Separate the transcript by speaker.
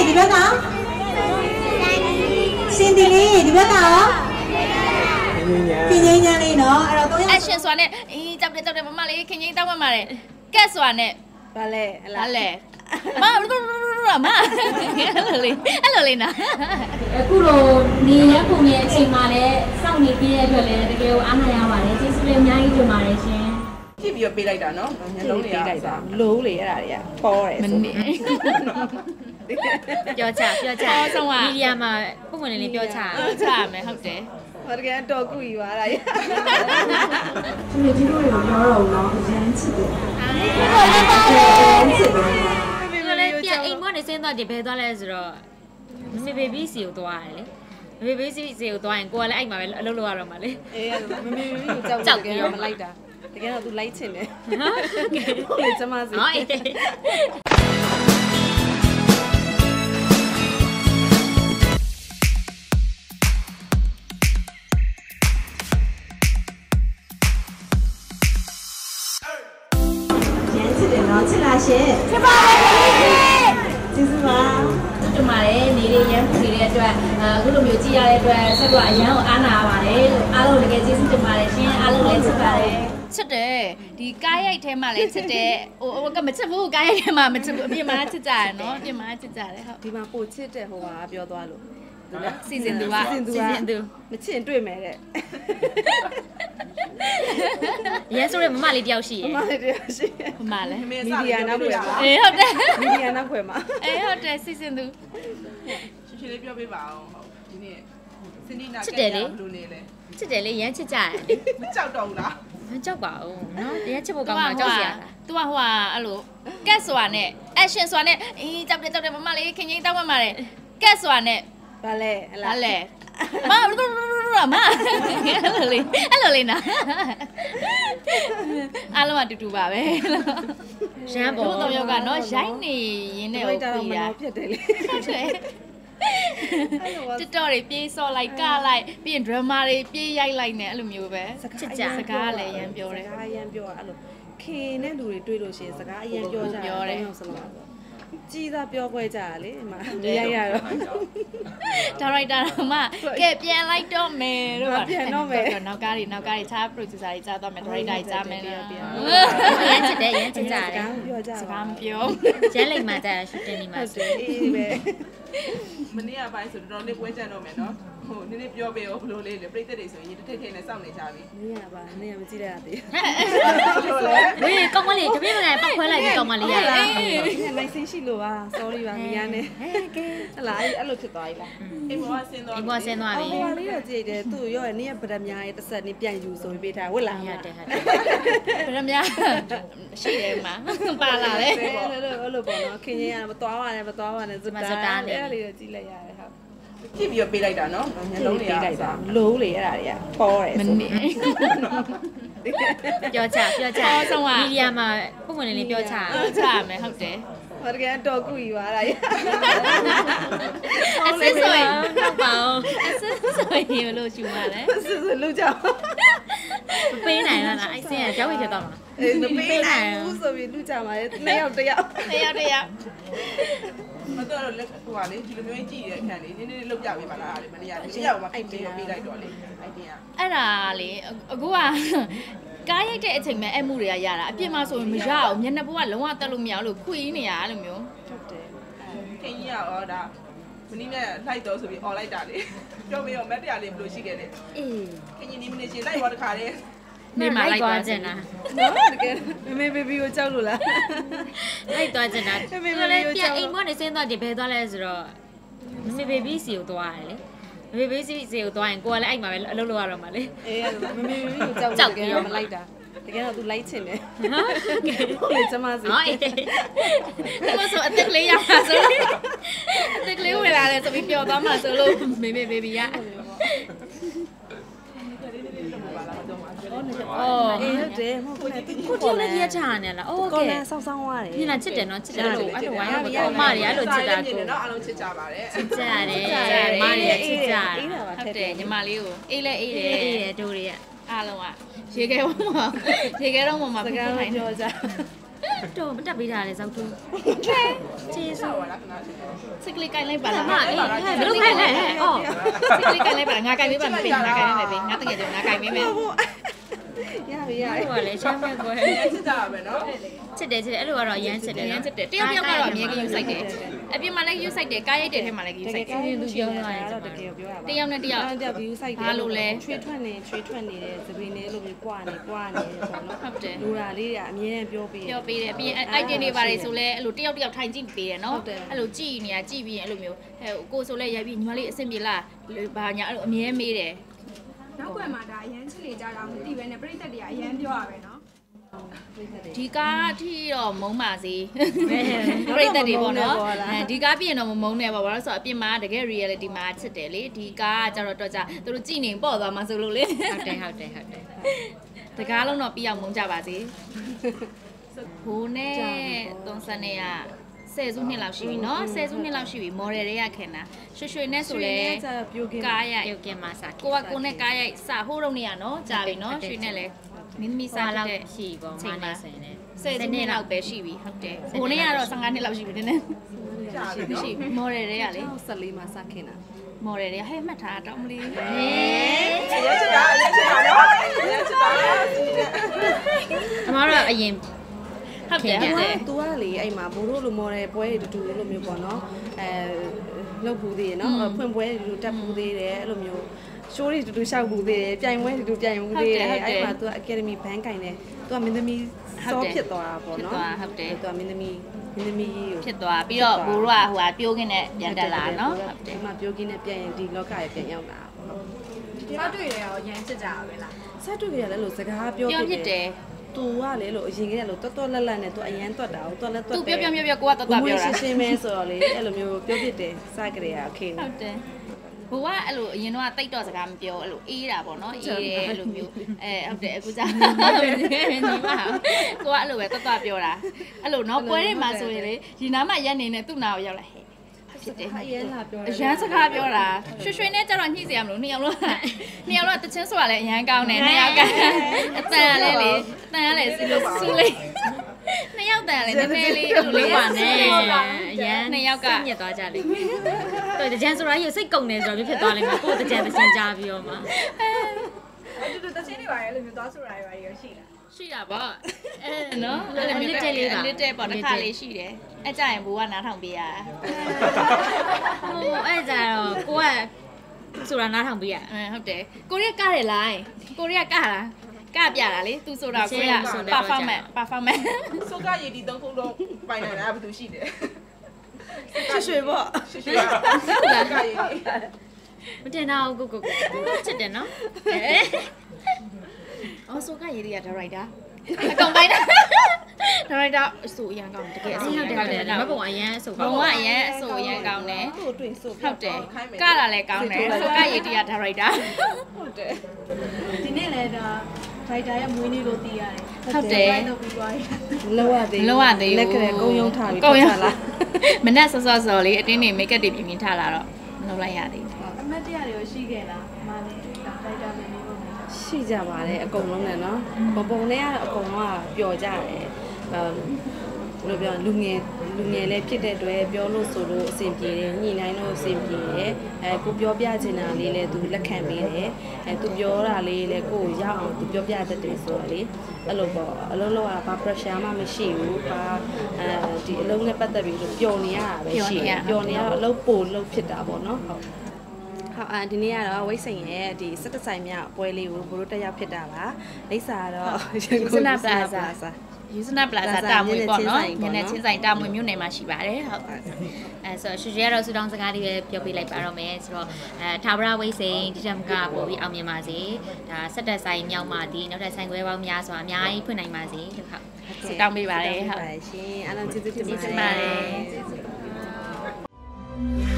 Speaker 1: ဒီဘက်ကရှင်ဒီလေးဒီဘက်ကခင်ငိမ့်ညာလေးနော်အဲ့တော့3ယောက်
Speaker 2: action ဆိုတာနဲ့ကြောက်တယ်မမလေးခင်ကြီးတောက်မှမှာတယ်ကက်ဆိုတာနဲ့
Speaker 1: ဘာလဲဟလား
Speaker 2: မအဲ့လိုလေးနာ
Speaker 3: အခုလိုနေရပုံရဲ့အချိန်မှာလည်းစောင့်နေပြည့်တဲ့အတွက်လည်းတကယ်ကိုအားနာရပါတယ်ကျေးဇူးလည်းအများကြီးတင်ပါတယ်ရှင်
Speaker 4: ကြည့်ပြီးတော့ပေးလိုက်တာနော်မျက်လုံးတွေပေးလိုက်တာ
Speaker 1: လို့လေအဲ့ဒါတွေကပေါ်တယ်ဆို
Speaker 2: ပြောချဆုံးကမီဒီယာမှာပုံမှန်လေးပြောချရမယ်ဟုတ်တယ်
Speaker 1: ဘာတကယ်တော့ကူကြီးပါလားဒီ
Speaker 3: လိုတို့ရောပြောတော့နော်အရင်ချစ်တယ်
Speaker 2: ပြန်အိမ်ကနေဆင်းသွားတယ်ဘယ်သွားလဲဆိုတော့မေဘေဘီစီကိုသွားရတယ်လေမေဘေဘီစီကိုသွားရင်ကိုကလည်းအဲ့မှာပဲအလုပ်လုပ်ရတော့မှာလေ
Speaker 1: အေးမမေကိုကြောက်တယ်မလိုက်တာတကယ်တော့ तू လိုက်ချင်တယ်ဟုတ်ကဲ့ကျမစီချစ်လားရှင်ချစ်ပါတယ်ကျေးဇူးပါ
Speaker 2: တူမာတယ်နေလေးရမ်းပူနေတဲ့အတွက်အခုလိုမျိုးကြည့်ရတဲ့အတွက်ဆက်ကအရန်ကိုအားနာပါတယ်လို့အားလုံးတကယ်ကျေးဇူးတင်ပါတယ်ရှင်အားလုံးလည်းချစ်ပါတယ်ချစ်တယ်ဒီကားရိုက်ထဲမှာလည်းချစ်တယ်ဟိုကမချစ်ဘူးကားရိုက်ထဲမှာမချစ်ဘူးအပြင်မှာချစ်ကြတယ်နော်အပြင်မှာချစ်ကြတယ်ဟုတ်
Speaker 1: ဒီမှာပို့ချစ်တဲ့ဟိုကပြောသွားလို့
Speaker 2: စီစဉ်သူမ
Speaker 1: ချင်တွေ့မယ်တဲ့
Speaker 2: ရဲဆိုရမမလေးတယောက်ရှိရယ်
Speaker 1: မမလေးတယောက်ရှိ
Speaker 2: မမလည်း
Speaker 1: မီဒီယာနောက်ခွဲမှာ
Speaker 2: အေးဟုတ်တယ်
Speaker 1: မီဒီယာနောက်ခွဲမှာ
Speaker 2: အေးဟုတ်တယ်စီစဉ်သူ
Speaker 4: ရှင်းလေးပြောပေးပါအောင်ဟုတ်ဒီနေ့စင်ဒီနာ
Speaker 2: ချစ်တယ်လေ
Speaker 4: ဘယ်လိုနေလဲ
Speaker 2: ချစ်တယ်လေရမ်းချစ်ကြတယ်
Speaker 4: မကြောက်တော့ဘူးလား
Speaker 2: မကြောက်ပါဘူးနော်ရမ်းချစ်ဖို့ကောင်းတာကြောက်စရာလား तू ကဟိုအဲ့လိုကက်ဆိုတာနဲ့ action ဆိုတာနဲ့ကြောက်တယ်မမလေးခင်ကြီးတောက်မှမှာတယ်ကက်ဆိုတာနဲ့
Speaker 1: ဘာလဲဟလား
Speaker 2: အဲ့လိုလေးနာအားလုံးကတူပါပဲရမ်းပေါ်တော့ယောက်ကနော်ရိုက်နေရင်းနဲ့ဟို
Speaker 1: ကိုရဖြစ်တယ်လေ
Speaker 2: တက်တော်တွေပြေးစော်လိုက်ကလိုက်ပြီးရင် drama တွေပြေးရိုက်လိုက်နေအဲ့လိုမျိုးပဲချစ်ကြစကားလည်းရမ်းပြောတယ်
Speaker 1: စကားရမ်းပြောတာအဲ့လိုခင်တဲ့လူတွေတွေ့လို့ရှိရင်စကားအရမ်းပြောကြတယ်ပြောတယ်ဟုတ်စလားကြည်သာပြောခွဲကြတာလေဒီမှာရိုက်ရတော့
Speaker 2: ဒါရိုက်တာတော့မှကဲပြန်လိုက်တော့မယ်တို့က
Speaker 1: ပြန်တော့မယ်
Speaker 2: နောက်ကားတွေခြား producer တွေကြားတော့မယ်ဒါရိုက်တာကြားမယ်ရမ်းချစ်တယ်ရမ်းချစ်ကြတယ်စကားမပြောကျန်းလိမ့်မှကြာရှူတင်နေမှာ
Speaker 1: ဆိုအေးပဲ
Speaker 4: မနေ့ကပိုင်းဆိုတော့လေးပွဲကြံတော့မယ်နော်ဟိုနည်းနည်းပြောပေးရောဘလို့လေးလေပြိတ္တတွေဆိုရင်တစ်ထစ်ထစ်နဲ့စောင့်နေကြပြီ
Speaker 1: နေ့ကမကြည့်ရတာသေး
Speaker 2: ဝေးကောင်းမလေးတပည့်မလေးပောက်ခွဲလိုက်ပြီကောင်းမလေးရ
Speaker 1: နိုင်စင်းရှိလို့ပါ sorry ပါမရနဲ့ဟဲ့လားအဲ့လိုဖြစ်သွားပြီလား
Speaker 4: အိမ်ပေါ်ဆင်းသွား
Speaker 2: ပြီဟို
Speaker 1: လေးတော့ကြည့်တယ်သူ့ရောနေ့ကဗဒမြားရဲ့တစ်ဆက်နေ့ပြန်ယူဆိုပြီးပေးထားဝတ်လာ
Speaker 2: ရတယ်ဗဒမြားရှိတယ်မှာပါလာတယ်
Speaker 1: အဲ့လိုပေါ့နော်ခင်ကြီးကမသွားပါနဲ့စတားအဲ့လေးတော့ကြည့်လိုက်ရတယ်ဟုတ်
Speaker 4: ကြည့်ပြီးတော့ပေးလိုက်တာနော်မျက်လုံးတွေပေးလိုက်တာ
Speaker 1: လို့လေအဲ့ဒါတွေကပေါ်တယ်ဆို
Speaker 2: ပြောချဆုံးကမီဒီယာမှာပုံမှန်လေးပြောချရမယ်ဟုတ်တယ်
Speaker 1: ဘာတကယ်တော့ကူကြီးပါလား
Speaker 2: အစစ်ဆိုရင်ဟုတ်ပါအောင်အစစ်ဆိုရင်လို့ရှူပါလေ
Speaker 1: အစစ်ဆိုလို့ကြောက်
Speaker 2: ပေးနိုင်လားအဲ့စင်ကကြောက်ရဖြစ်သွားမှာ
Speaker 1: အေးမပေးနိုင်ဘူးဆိုပြီးလူကြပါလေနှစ်ယောက်တစ်ယောက်
Speaker 4: မတော်တော့လက်ဟိုပါလေဒီလိုမျိုးကြည့်ရတဲ့အခါလေးနည်းနည်းလောက်ပြပေးပါလားလေမနေ့ကဒီရောက်မှာအဲ့ပေးလိုက်တော့လေအဲ့တင်
Speaker 2: အဲ့ဒါလေအခုကကားရိုက်တဲ့အချိန်မှာအဲ့မှုတွေကရတာအပြင်မှာဆိုရင်မရအောင်မျက်နှာပေါ်ကလုံးဝတက်လို့မရအောင်လို့ခွေးနေရအဲ့လိုမျိုး
Speaker 4: ဟုတ်တယ်ခင်ကြီးရောဒါမင်းနဲ့လိုက်တော့ဆိုပြီးអော်လိုက်တာလေပြောပြီးတော့မက်တရားလေးဘယ်လိုရှိခဲ့လဲ
Speaker 2: အေး
Speaker 4: ခင်ကြီးဒီမိနစ်ချင်းလိုက်သွားတခါလေ
Speaker 2: နေမလိုက်သွားချင်တာ
Speaker 1: နော်တကယ်မေဘေဘီကိုကြောက်လို့လား
Speaker 2: လိုက်သွားချင်တာမေဘေဘီကိုကြောက်အိမ်ကနေဆင်းသွားတယ်ဘယ်သွားလဲဆိုတော့မေဘေဘီစီကိုသွားရတယ်လေမေဘေဘီစီကိုသွားရင်ကိုကလည်းအဲ့မှာပဲအလုပ်လုပ်ရတော့မှာလေ
Speaker 1: အေးမေဘေဘီကိုကြောက်တယ်မလိုက်တာတကယ်တော့ तू လိုက်ချင်တယ်ဟုတ်ကဲ့ကျမစီ
Speaker 2: ဟုတ်အေးဒါဆိုအသက်ကလေးရပါဆိုအသက်ကလေးဝင်လာတယ်ဆိုပြီးပျော်သွားမှာဆိုလို့မေဘေဘေဘီရ
Speaker 1: အေးဟုတ်တယ်မဟုတ်ဘူး
Speaker 2: ကိုတင်လည်းရချာနေလားโอเค
Speaker 1: ကိုလည်းဆောင်းသွားတယ်
Speaker 2: ညနာချစ်တယ်နော်ချစ်တယ်လို့အဲ့လိုဝိုင်းရတော့မတွေအဲ့လိုချစ်တာကို
Speaker 4: နော်အားလုံးချစ်ကြပါတယ်
Speaker 2: ချစ်ကြတယ်မတွေချစ်ကြဟုတ်တယ်ညီမလေးကိုအေးလဲအေးတယ်တို့တွေကအားလုံးကရေခဲတော့မှစကားတော့မှ
Speaker 1: ပြောကြ
Speaker 3: တော့မတက်ပေးတာလေဇောက်တူကျေးဇူး
Speaker 2: စစ်ကလေးကိုင်းလိုက်ပါလား
Speaker 3: မအေးဘယ်လိုခိုင်းလဲအော်
Speaker 2: စစ်ကလေးကိုင်းလိုက်ပါငါကိုင်းပေးပါမပေးငါကိုင်းပေးမယ်ငါတကယ်ကြောငါကိုင်းပေးမယ်
Speaker 1: ရပြီရ
Speaker 3: ဟိုကလည်းချမ်းမဲ့ကွယ်
Speaker 4: ချစ်တာပဲနော်
Speaker 3: ချစ်တယ်အဲ့လိုကတော့အရန်ချစ်တယ်
Speaker 2: ရမ်းချစ်တယ်တယောက်ကတော့အမြဲကယူဆိုင်တယ်အပြင်မှာလည်းယူဆိုင်တယ်ကားရိုက်တဲ့ထဲမှာလည်းယူ
Speaker 1: တက
Speaker 2: ဆိုင်
Speaker 1: ယ်
Speaker 2: တယ်
Speaker 1: ကောင်းသူပြောတာတော့တကယ်ပြောရပါ
Speaker 2: တယောက်နဲ့တယောက်
Speaker 1: တယောက် view site ချွေထွက်နေတဲ့သပင်းလေးလိုမျိုးပွားနေပေါ့နော်လူရာလေးတွေအမြဲတမ်းပြောပေး
Speaker 2: ပြောပေးတယ်ပြီးရင် item တွေပါတယ်ဆိုလဲအဲ့လိုတယောက်ထိုင်ကြည့်ပေးတယ်နော်အဲ့လိုကြည့်နေတာကြည့်ပြီးရင်အဲ့လိုမျိုးကိုဆိုလဲရိုက်ပြီးညီမလေးအဆင်ပြေလားဘာညာအဲ့လိုအမြဲမေးတယ်
Speaker 5: နောက်ွယ်မှာဒါအရန်ချစ်နေကြတာမသိပဲနဲ့ပြိတ္တတွေကအရန်ပြောရပဲနော်
Speaker 2: ဒီကားအထိတော့မုံပါစေပြိတ္တတွေပေါ့နော်ဒီကားပြင်တော့မမုံနဲ့ပေါ့ဘာလို့ဆိုတော့အပြင်မှာတကယ် reality မှာချစ်တယ်လေဒီကားကကြတော့ကြသူတို့ကြည်နေပေါ့သွားမှာဆိုလို့လေ
Speaker 3: ဟုတ်တယ်
Speaker 2: တကားလုံးတော့ပြအောင်မုံကြပါစေဘိုးနဲ့သုံးစနေရ10 စုနှစ်လောက်ရှိပြီနော်10 စုနှစ်လောက်ရှိပြီ model တွေကခင်တာရွှေနဲ့ဆိုလဲကားရိုက်
Speaker 3: ပြုတ်ကင်မှာစား
Speaker 2: ကိုနဲ့ကားရိုက်စဟိုးတော့နေရနော်ကြာပြီနော်ရွှေနဲ့လဲမင်းသမီးစားတဲ့
Speaker 3: ရှိပေါ့မနေဆိုရင်လည်း
Speaker 2: 10 စုနှစ်လောက်ပဲရှိပြီဟုတ်တယ်ဘိုးနဲ့ကတော့15နှစ်လောက်ရှိပြီနည်းနည်းရှိ model တွေကလေ
Speaker 1: 14မှာစခင်တာ
Speaker 2: model တွေကဟဲ့မှတ်ထားတော့မလေး
Speaker 4: ရချစ်တာနော်ရချစ်တာ
Speaker 3: အမတို့အရင်
Speaker 2: ဟုတ်တယ်
Speaker 1: သူကလေအဲ့မှာဘိုးတို့လို model ပွဲတွေတူလိုမျိုးပေါ့နော်လုပ်ဘူးသေးတယ်နော်ဖွင့်ပွဲတွေတက်ဘူးသေးတယ်အဲ့လိုမျိုးရှိုးတွေတူရှောက်ဘူးသေးတယ်ပြိုင်ပွဲတူပြိုင်ဘူးသေးတယ်အဲ့မှာသူက academy band ကင်တယ်သူကမင်းသမီးစောဖြစ်သွားတာပေါ့နော်
Speaker 2: ဟုတ်တယ်
Speaker 1: သူကမင်းသမီးကြီးကို
Speaker 2: ဖြစ်သွားပြီးတော့ဘိုးတို့ကဟိုဟာပြိုးခင်းနဲ့ပြန်တက်လာနော်ဟုတ်တယ်
Speaker 1: ဒီမှာပြိုးခင်းနဲ့ပြန်ရင်ဒီလောကရဲ့ပြန်ရောက်လာပေါ့
Speaker 5: ဒီမှာတွေ့ရရောအရန်ချစ်ကြတာပဲလား
Speaker 1: ဆက်တွေ့ကြရလဲလို့စကားပြောဖြစ်တယ်သူကလေလို့အရင်ကတည်းကလို့တော်လက်လက်နဲ့သူအရန်တွတ်တာကိုတော်လက်တွတ်တယ်
Speaker 2: သူပြောကိုကတော်တော်ပြောတာ
Speaker 1: ရှင်းရှင်းပဲဆိုတော့လေအဲ့လိုမျိုးပြောဖြစ်တယ်စကြရโอเค
Speaker 2: ဟုတ်တယ်ဘိုးကအဲ့လိုအရင်တော့တိတ်တော့စကားမပြောအဲ့လိုအေးတာပေါ့နော်အေးတယ်အဲ့လိုမျိုးဟုတ်တယ်အခုစားညီမကိုကအဲ့လိုပဲတော်ပြောတာအဲ့လိုနော်ပွဲတွေမှာဆိုရင်လေဒီနားမှာရက်နေနဲ့သူ့နာကိုရောက်လာဟဲ့ဖြစ်တယ်
Speaker 1: အရန်လာပြော
Speaker 2: အရန်စကားပြောတာရွှေနဲ့ကြတော့ညှိစရာမလိုနှစ်ယောက်လုံးတချင်းဆိုတာလည်းအရန်ကောင်းတယ်နှစ်ယောက်ကအတန်လည်းလေအတန်လည်းစီလို့စူးလေးနှစ်ယောက်တန်လည်းနည်းနည်းလေးအဲ့လိုလေးပါနဲ့
Speaker 3: အရန်
Speaker 2: နှစ်ယောက်က
Speaker 3: ညက်သွားကြလိမ့်မယ်တော်တကြံဆိုတာရုပ်စိတ်ကုန်နေဆိုတော့ဖြစ်သွားလိမ့်မယ်ကိုယ်တကြံကြားပြီးတော့မှ
Speaker 5: တူတချင်းတွေပါရဲ့လို့မျိုးသွားဆိုတာတွေပါရောရှိလား
Speaker 2: ရှိတာပေါ့နော်အဲ့လိုမျိုးလေးတဲ့ပေါ့တစ်ခါလေးရှိတယ်အဲ့ကြရင်ဘိုးကနားထောင်ပေးရ
Speaker 3: ဟိုအဲ့ကြတော့ကိုကဆိုတာနားထောင်ပေးရ
Speaker 2: ဟုတ်တယ်ကိုရီးယားကားတယ်လားကိုရီးယားကားလားကပြတာလေသူဆိုတာကိုရီးယား performance
Speaker 4: ဆိုကရည်ဒီသုံးခုလုံးပိုင်နေတာဘာလို့ရှိတယ်
Speaker 1: ရွှေပေါ့
Speaker 4: ရှိကရည်
Speaker 3: မတင်တော့ကိုချစ်တယ်နော်
Speaker 2: အော်ဆိုကရည်ရဒါရိုက်တာအကောင်ပိုင်းတာဒါရိုက်တာအဆိုအရန်ကောင်းတကယ်အဆိုရန်ကောင်းတယ်
Speaker 3: မပုံအရန်အဆို
Speaker 2: ဘုံကအရန်အဆိုအရန်ကောင်းတယ်
Speaker 1: သူ့တွေ့ဆို
Speaker 2: ဟုတ်တယ်ကတာလည်းကောင်းတယ်ဆိုကရည်တရားဒါရိုက်တာ
Speaker 1: ဟုတ်တယ်
Speaker 5: ဒီနေ့လည်းဒါဒိုက်တာရဲ့မွေးနေ့လို့သိရတယ်
Speaker 2: ဟုတ်တယ်
Speaker 5: တော့ပြီးသွားပြီ
Speaker 1: လောရသေးလက်ကလေးကုန်းယုံထားပြီးထွက်လာ
Speaker 2: မနဲ့စောစောလေးအတင်းနေမိတ်ကပ်တွေပြင်ထားလာတော့မလုပ်လိုက်ရသေးဘူး
Speaker 5: အမတ်တရတွေကိုရှိခဲ့လားမလေးဒါဒိုက်တာမင်းလေးလို့
Speaker 1: ရှိကြပါတယ်အကုန်လုံးနဲ့နော်ပုံနဲ့ကတော့အကုန်လုံးကပျော်ကြတယ်ဘယ်လိုပြောလူငယ်လည်းဖြစ်တဲ့အတွက်ပြောလို့ဆိုလို့အဆင်ပြေတယ်ညှိနှိုင်းလို့အဆင်ပြေတယ်ကိုပြောပြချင်တာလေးလည်းသူလက်ခံပေးတယ်သူပြောတာလေးလည်းကိုရအောင်သူပြောပြတတ်တယ်ဆိုတော့လေအဲ့လိုပေါ့အလုံးလုံးကဘာ pressure မှမရှိဘူးဘာဒီအလုံးနဲ့ပတ်သက်ပြီးပျော်နေရတာပဲရှိတယ်ပျော်နေရတော့အလုံးပို့လုံးဖြစ်တာပေါ့နော်ဟုတ်ဒီနေ့ကတော့ဝိတ်စိန်ရဲ့ဒီ17ဆိုင်မြောက်ပွဲလေးကိုဘိုးတို့တက်ရောက်ဖြစ်တာပါလိပ်စာကတော့
Speaker 2: ယူစနာပလာဇာတာမွေပေါ့နော်ညနေချင်းဆိုင်တာမွေမြို့နယ်မှာရှိပါတယ်ဟုတ်
Speaker 3: ဆိုတော့ရွှေရွှေကတော့စူတောင်းစကားလေးပဲပြောပြလိုက်ပါတော့မယ်ဆိုတော့ထာဝရဝိစိန်ဒီတမ်ကပို့ပြီးအောင်မြင်ပါစေဒါ17ဆိုင်မြောက်မှာဒီနောက်ထပ်ဆိုင်ခွဲပေါင်းများစွာအများကြီးဖွင့်နိုင်ပါစေလို့ဟုတ်
Speaker 2: ဆုတောင်းပေးပါတယ်ဟုတ်
Speaker 1: ရှင်အားလုံးကျေးဇူးတင်ပါတယ်